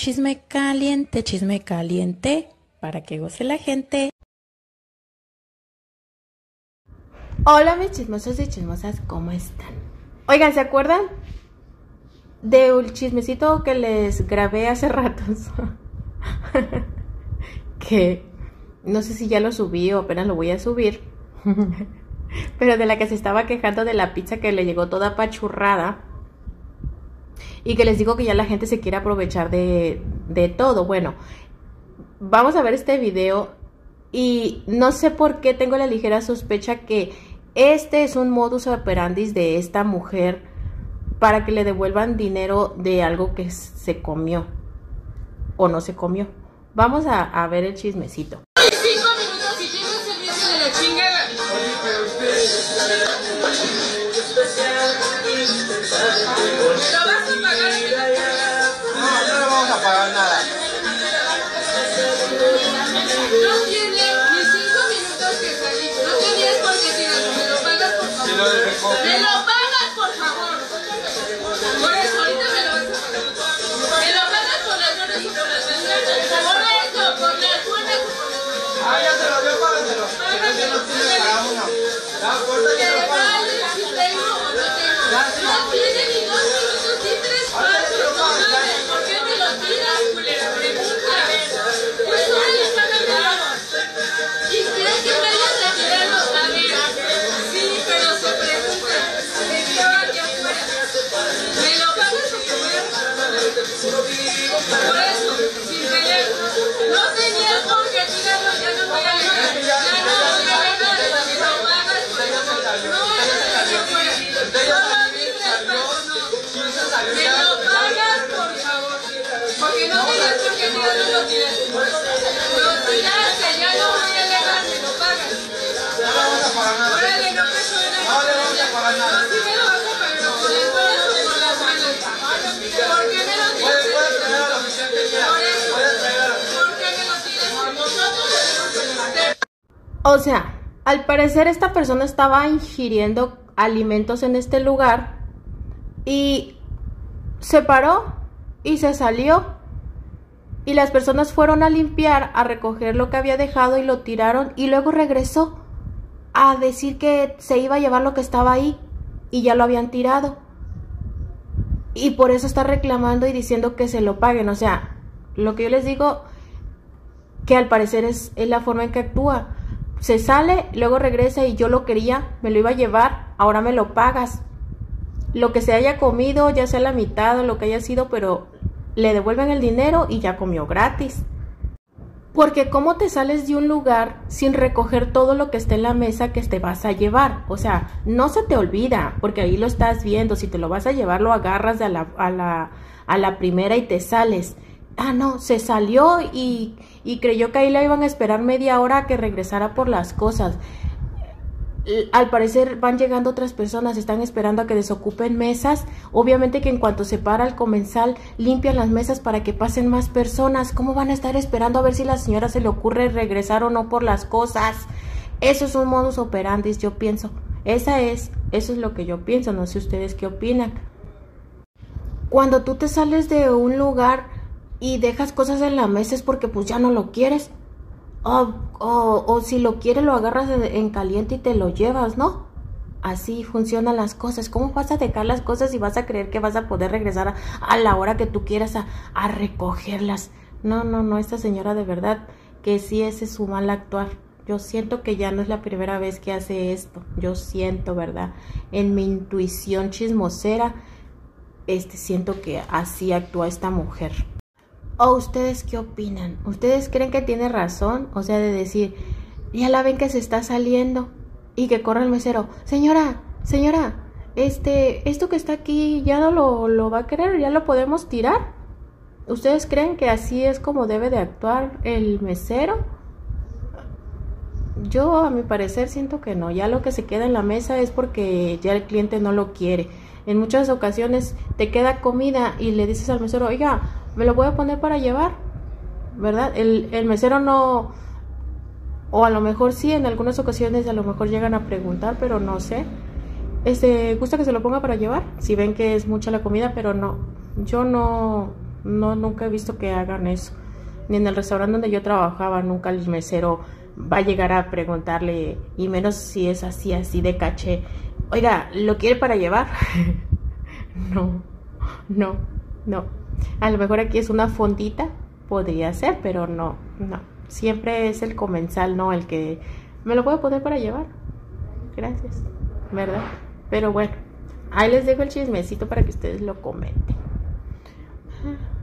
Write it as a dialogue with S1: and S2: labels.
S1: chisme caliente, para que goce la gente. Hola mis chismosos y chismosas, ¿cómo están? Oigan, ¿se acuerdan del chismecito que les grabé hace ratos? Que no sé si ya lo subí o apenas lo voy a subir. Pero de la que se estaba quejando de la pizza que le llegó toda apachurrada. Y que les digo que ya la gente se quiere aprovechar de todo. Bueno, vamos a ver este video. Y no sé por qué tengo la ligera sospecha que este es un modus operandi de esta mujer para que le devuelvan dinero de algo que se comió o no se comió. Vamos a ver el chismecito.
S2: 5 minutos y tiene un servicio de la chingada. ¿Lo vas a pagar?
S3: No le vamos a pagar nada.
S2: No tiene ni 5 minutos que salir. No tenías por qué tirarlo. Me lo pagas, por favor. ¡Me lo pagas, por favor! Por eso, ahorita me lo vas a pagar. Me lo pagas por las horas y por las ventanas. Por eso, por las buenas y por las malas.
S3: Ah, ya te lo dio, págatelo.
S2: Págamelo.
S3: Cada uno. La puerta
S2: Que
S3: ya lo paga.
S2: vale si tengo o no tengo. No tiene ni 2 minutos ni 3 pasos. No mames. ¿Por qué me lo tiras, culera? Pregunta. Pues órale, págamelo. ¿Y crees que me hayas retirado? A ver. Sí, pero se pregunta. Me estaba aquí afuera. ¿Me lo pagas o te voy a pagar? Por eso, sin querer. No tenías por qué tirarlo. Ya no voy a dejar. Ya no voy a dejar. Me lo pagas, por favor. No vayas aquí afuera. Toma mi respeto, no. Me lo pagas, por favor. Porque no tenías por qué tirarlo, lo tiraste. Lo tiraste, ya no voy a dejar. Me lo pagas.
S3: No le vamos a pagar nada.
S2: Órale, no me suena.
S3: No le vamos a pagar nada.
S2: No, sí me lo vas a pagar, pero por las buenas o por las malas. ¿Por qué me lo tiras?
S3: Puedes traer a la oficina que quieras.
S2: Por eso.
S3: Puedes traer a la oficina.
S2: ¿Por qué me lo tiras? Nosotros tenemos.
S1: O sea, al parecer esta persona estaba ingiriendo alimentos en este lugar y se paró y se salió. Y las personas fueron a limpiar, a recoger lo que había dejado y lo tiraron. Y luego regresó a decir que se iba a llevar lo que estaba ahí y ya lo habían tirado. Y por eso está reclamando y diciendo que se lo paguen. O sea, lo que yo les digo, que al parecer es la forma en que actúa. Se sale, luego regresa y yo lo quería, me lo iba a llevar, ahora me lo pagas. Lo que se haya comido, ya sea la mitad o lo que haya sido, pero le devuelven el dinero y ya comió gratis. Porque ¿cómo te sales de un lugar sin recoger todo lo que está en la mesa que te vas a llevar? O sea, no se te olvida, porque ahí lo estás viendo. Si te lo vas a llevar, lo agarras a la primera y te sales. Ah, no, se salió y creyó que ahí la iban a esperar media hora a que regresara por las cosas. Al parecer van llegando otras personas, están esperando a que desocupen mesas. Obviamente que en cuanto se para el comensal, limpian las mesas para que pasen más personas. ¿Cómo van a estar esperando a ver si a la señora se le ocurre regresar o no por las cosas? Eso es un modus operandi, yo pienso. Eso es lo que yo pienso, no sé ustedes qué opinan. Cuando tú te sales de un lugar y dejas cosas en la mesa es porque pues ya no lo quieres. O si lo quieres lo agarras en caliente y te lo llevas, ¿no? Así funcionan las cosas. ¿Cómo vas a dejar las cosas y vas a creer que vas a poder regresar a la hora que tú quieras a recogerlas? No, esta señora de verdad que sí ese es su mal actuar. Yo siento que ya no es la primera vez que hace esto. Yo siento, ¿verdad? En mi intuición chismosera, siento que así actúa esta mujer. ¿O ustedes qué opinan? ¿Ustedes creen que tiene razón? O sea, de decir, ya la ven que se está saliendo y que corre el mesero. Señora, esto que está aquí ya no lo va a querer, ya lo podemos tirar. ¿Ustedes creen que así es como debe de actuar el mesero? Yo, a mi parecer, siento que no. Ya lo que se queda en la mesa es porque ya el cliente no lo quiere. En muchas ocasiones te queda comida y le dices al mesero, oiga, ¿me lo voy a poner para llevar? ¿Verdad? El mesero no, o a lo mejor sí, en algunas ocasiones a lo mejor llegan a preguntar, pero no sé. ¿Gusta que se lo ponga para llevar? Si ven que es mucha la comida, pero no, yo no No, nunca he visto que hagan eso. Ni en el restaurante donde yo trabajaba, nunca el mesero va a llegar a preguntarle, y menos si es así de caché. Oiga, ¿lo quiere para llevar? No, no, no. A lo mejor aquí es una fondita, podría ser, pero no, no. Siempre es el comensal, ¿no? El que me lo puede poner para llevar. Gracias, ¿verdad? Pero bueno, ahí les dejo el chismecito para que ustedes lo comenten.